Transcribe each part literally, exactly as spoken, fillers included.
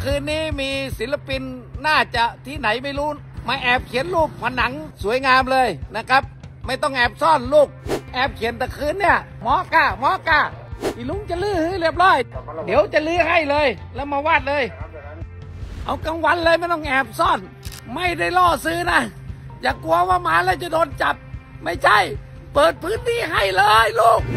คืนนี้มีศิลปินน่าจะที่ไหนไม่รู้มาแอบเขียนรูปผนังสวยงามเลยนะครับไม่ต้องแอบซ่อนลูกแอบเขียนแต่คืนเนี่ยหมอกาหมอกาอีลุงจะลื้อเรียบร้อยเดี๋ยวจะลื้อให้เลยแล้วมาวาดเลยเอากลางวันเลยไม่ต้องแอบซ่อนไม่ได้ล่อซื้อนะอย่ากลัวว่ามาแล้วจะโดนจับไม่ใช่เปิดพื้นที่ให้เลยลูก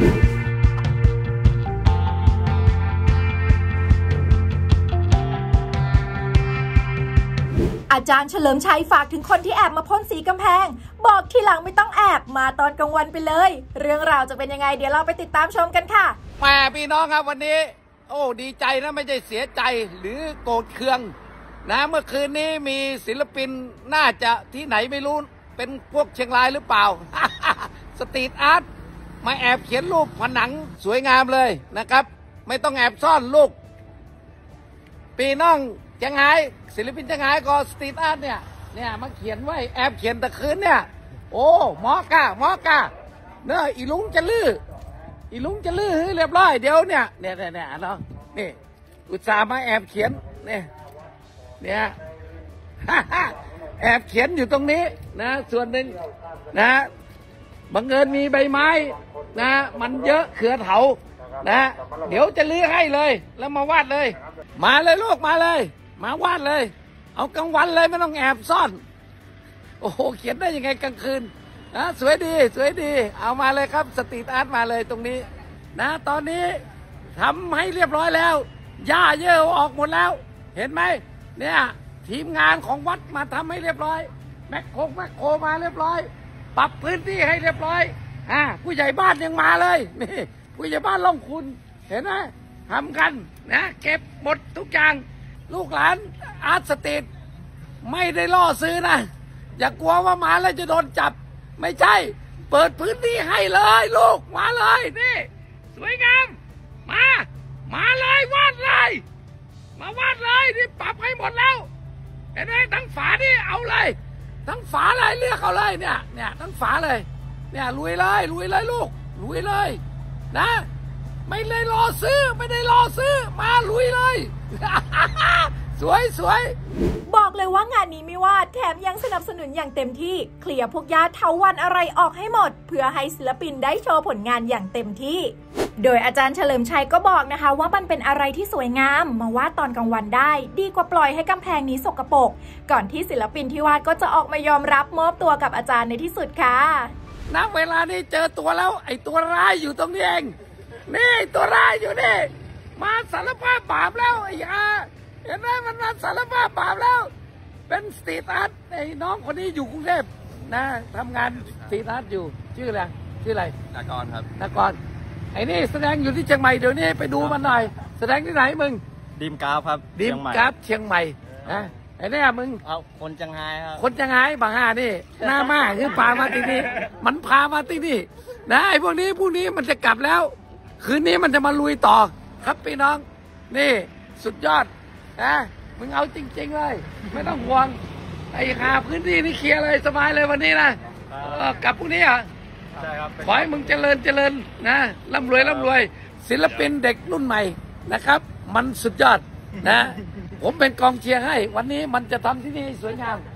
อาจารย์เฉลิมชัยฝากถึงคนที่แอบมาพ่นสีกำแพงบอกทีหลังไม่ต้องแอบมาตอนกลางวันไปเลยเรื่องราวจะเป็นยังไงเดี๋ยวเราไปติดตามชมกันค่ะแม่พี่น้องครับวันนี้โอ้ดีใจนะไม่ใช่เสียใจหรือโกรธเคืองนะเมื่อคืนนี้มีศิลปินน่าจะที่ไหนไม่รู้เป็นพวกเชียงรายหรือเปล่า สตรีทอาร์ตมาแอบเขียนรูปผนังสวยงามเลยนะครับไม่ต้องแอบซ่อนลูกปีน้องจังไงศิลปินจังไงก็สตรีทอาร์ตเนี่ยเนี่ยมาเขียนไว้แอบเขียนตะคืนเนี่ยโอ้หมอกาหมอกาเนอะอีลุงจะลื้ออีลุงจะลื้อเรียบร้อยเดี๋ยวเนี่ยเนี่ยเนี่ยเนาะนี่อุตส่าห์มาแอบเขียนเนี่ยเนี่ย แอบเขียนอยู่ตรงนี้นะส่วนหนึ่งนะบังเอิญมีใบไม้นะมันเยอะเขือเถานะเดี๋ยวจะลื้อให้เลยแล้วมาวาดเลยมาเลยลูกมาเลยมาวาดเลยเอากลางวันเลยไม่ต้องแอบซ่อนโอ้โหเขียนได้ยังไงกลางคืนนะสวยดีสวยดีเอามาเลยครับสตรีทอาร์ตมาเลยตรงนี้นะตอนนี้ทำให้เรียบร้อยแล้วหญ้าเยอะออกหมดแล้วเห็นไหมเนี่ยทีมงานของวัดมาทำให้เรียบร้อยแมคโครแมคโครมาเรียบร้อยปรับพื้นที่ให้เรียบร้อยอ่าผู้ใหญ่บ้านยังมาเลยนี่ผู้ใหญ่บ้านล่องคุณเห็นไหมทำกันนะเก็บหมดทุกอย่างลูกหลานอาร์ตสตรีทไม่ได้ล่อซื้อนะอย่ากลัวว่ามาแล้วจะโดนจับไม่ใช่เปิดพื้นที่ให้เลยลูกมาเลยนี่สวยงามมามาเลยวาดเลยมาวาดเลยนี่ปรับให้หมดแล้วเห็นไหมทั้งฝานี่เอาเลยทั้งฝาเลยเลือกเอาเลยเนี่ยเนี่ยทั้งฝาเลยเนี่ยลุยเลยลุยเลยลูกลุยเลยนะไม่เลยรอซื้อไม่ได้รอซื้อมาลุยเลย สวยสวยบอกเลยว่างานนี้ไม่ว่าแถมยังสนับสนุนอย่างเต็มที่เคลียร์พวกญาติเถาวัลย์อะไรออกให้หมดเพื่อให้ศิลปินได้โชว์ผลงานอย่างเต็มที่โดยอาจารย์เฉลิมชัยก็บอกนะคะว่ามันเป็นอะไรที่สวยงามมาวาดตอนกลางวันได้ดีกว่าปล่อยให้กำแพงนี้สกปรกก่อนที่ศิลปินที่วาดก็จะออกมายอมรับมอบตัวกับอาจารย์ในที่สุดค่ะณเวลานี้เจอตัวแล้วไอ้ตัวร้ายอยู่ตรงนี้เองนี่ตัวร้ายอยู่นี่มาสารภาพบาปแล้วไอ้ยาเห็นไหมมันมาสารภาพบาปแล้วเป็นสตรีทอาร์ตไอ้น้องคนนี้อยู่กรุงเทพนะทำงานสตรีทอาร์ตอยู่ชื่ออะไรชื่ออะไรนากรครับนากรไอ้นี่แสดงอยู่ที่เชียงใหม่เดี๋ยวนี้ไปดูมันหน่อยแสดงที่ไหนมึงดีมกราฟครับดีมกราฟเชียงใหม่นะไอ้นี่มึงเอาคนจังไงครับคนจังไงบางฮานี่หน้ามาคือพามาที่นี่มันพามาที่นี่นะไอ้พวกนี้พวกนี้มันจะกลับแล้วคืนนี้มันจะมาลุยต่อครับพี่น้องนี่สุดยอดนะมึงเอาจริงๆเลยไม่ต้องห่วงไอ้หาพื้นที่นี่เคลียร์เลยสบายเลยวันนี้นะกลับพวกนี้อ่ะใช่ครับขอให้มึงเจริญเจริญนะร่ำรวยร่ำรวยศิลปินเด็กรุ่นใหม่นะครับมันสุดยอดนะผมเป็นกองเชียร์ให้วันนี้มันจะทำที่นี่สวยงาม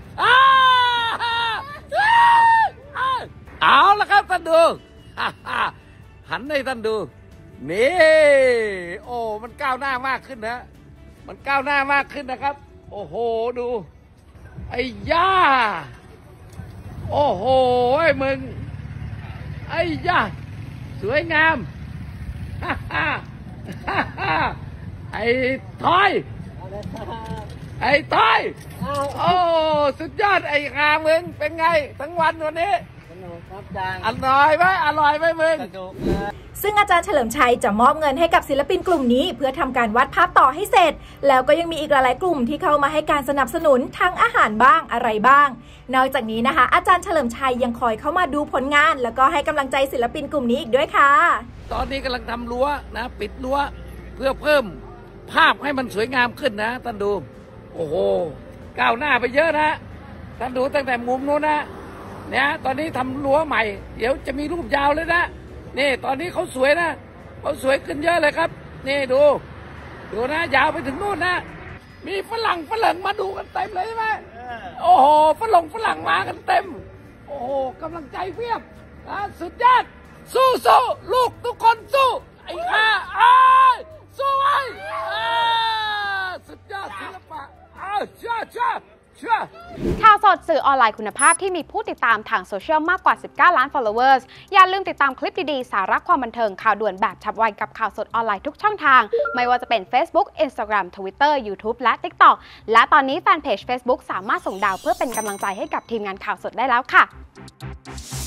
เอาละครับท่านดูหันให้ท่านดูนี่โอ้มันก้าวหน้ามากขึ้นนะมันก้าวหน้ามากขึ้นนะครับโอ้โหดูไอ้ย่าโอ้โหไอ้มึงไอ้ย่าสวยงามไอ้ทอยไอ้ทอยโอ้สุดยอดไอ้คามึงเป็นไงทั้งวันวันนี้อร่อยไหมอร่อยไหมมึงซึ่งอาจารย์เฉลิมชัยจะมอบเงินให้กับศิลปินกลุ่มนี้เพื่อทำการวาดภาพต่อให้เสร็จแล้วก็ยังมีอีกหลายๆกลุ่มที่เข้ามาให้การสนับสนุนทั้งอาหารบ้างอะไรบ้างนอกจากนี้นะคะอาจารย์เฉลิมชัยยังคอยเข้ามาดูผลงานแล้วก็ให้กำลังใจศิลปินกลุ่มนี้อีกด้วยค่ะตอนนี้กำลังทำรั้วนะปิดรั้วเพื่อเพิ่มภาพให้มันสวยงามขึ้นนะท่านดูโอ้โหก้าวหน้าไปเยอะนะท่านดูตั้งแต่มุมนู้นนะเนี่ยตอนนี้ทำรั้วใหม่เดี๋ยวจะมีรูปยาวเลยนะนี่ตอนนี้เขาสวยนะเขาสวยขึ้นเยอะเลยครับนี่ดูดูนะยาวไปถึงนู่นนะมีฝรั่งฝรั่งมาดูกันเต็มเลยใช่ไหมโอ้โหฝรั่งฝรั่งมากันเต็มโอ้โหกำลังใจเพียบนะสุดยอดสู้สู้ลูกทุกคนสู้ไอ้ข้าไอ้สู้ไอ้สุดยอดศิลปะอ้าวเชื่อเชื่อเชื่อข่าวสดสื่อออนไลน์คุณภาพที่มีผู้ติดตามทางโซเชียลมากกว่าสิบเก้าล้าน followers อย่าลืมติดตามคลิปดีๆสาระความบันเทิงข่าวด่วนแบบฉับไวกับข่าวสดออนไลน์ทุกช่องทางไม่ว่าจะเป็น Facebook Instagram Twitter YouTube และ TikTok และตอนนี้แฟนเพจ Facebook สามารถส่งดาวเพื่อเป็นกำลังใจให้กับทีมงานข่าวสดได้แล้วค่ะ